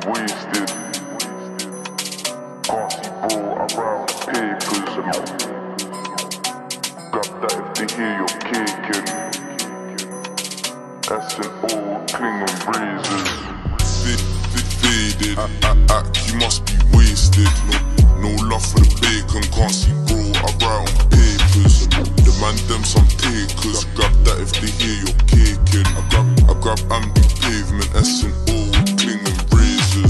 wasted. Can't see bro around papers. Grab that if they hear you're caking. S&O, clinging razors. Faded, you must be wasted. No love for the bacon, can't see bro, I write on papers. The man them some takers. Grab that if they hear you're caking. I grab empty pavement, S&O, clinging razors.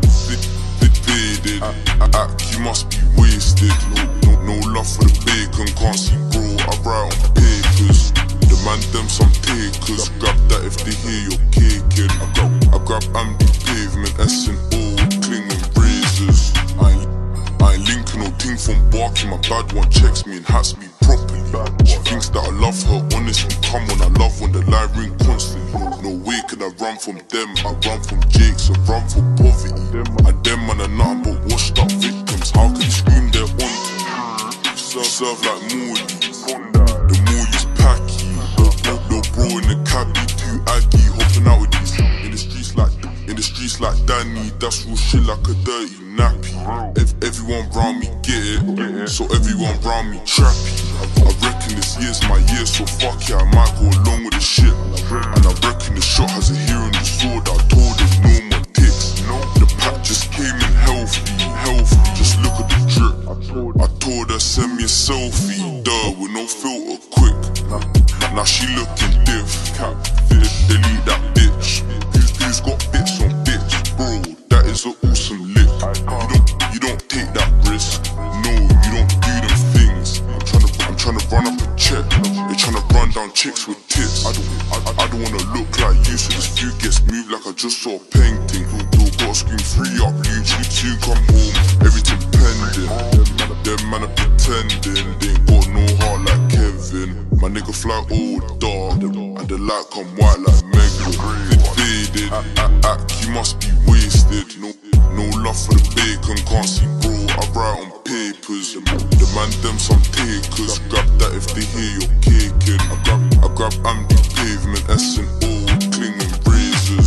Faded, you must be wasted. No love for the bacon, can't see bro, I write on papers. The man them some takers. Grab that if they hear you're caking. I grab empty pavement, S&O, clinging razors. I ain't linking no ting from barking. My bad one checks me and hats me properly. She thinks that I love her, honestly come on, I love when the line ring constantly. No way could I run from them, I run from Jakes, I run from poverty. And them man are nothing but washed up victims. How can you scream their on? Serve like Moody, the Moody's packy. No bro in the cabbie, too aggy, hopping out with these. In the streets like Danny, that's real shit like a dirty nappy. Everyone round me get it, so everyone round me trappy. I reckon this year's my year, so fuck yeah, I might go along with the shit. And I reckon the shot has a hearing disorder. I told him no more ticks. The pack just came in healthy. Just look at the drip. I told her send me a selfie, duh, with no filter, quick. Now she looking diff. Delete that bitch. Who's got bits on bits, bro? That is an awesome lick. You don't take that risk. No, you don't do them things. I'm tryna run up a check. They tryna run down chicks with tits. I don't wanna look like you, so this view gets moved like I just saw a painting. Don't gotta scream free up, you come home, everything pending. Them man are pretending, they ain't got no heart like Kevin. My nigga fly all dark, and the light come white like Megan. Faded, you must be wasted. No love for the bacon, can't see bro, I write on papers. The man them some takers. Grab that if they hear you're caking. I grab empty pavement, S&O, clinging razors.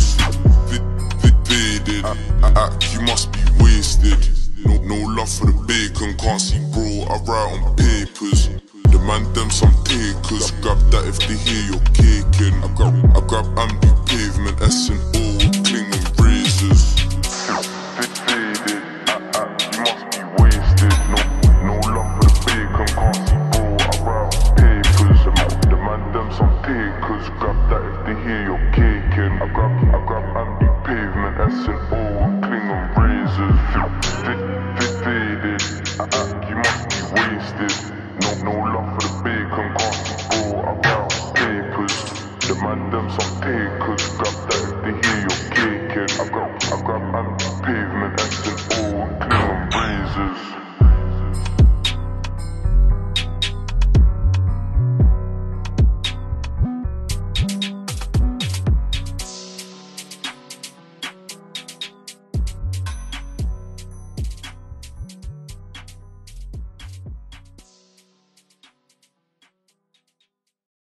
Faded, you must be wasted. No love for the bacon, can't see bro, I write on papers. The man them some takers. Grab that if they hear you're caking. I grab empty pavement, S&O, clinging razors. Faded, you must be wasted. No love for the bacon, can't see bro, I write on papers. The man them some takers. Grab that if they hear you're caking. I grab empty pavement, S&O, clinging razors. Faded, you must be wasted. No love for the bacon, can't see bro, I write on papers. The man them some takers. Grab that if they hear you're caking. I grab empty pavement, S&O, clinging razors.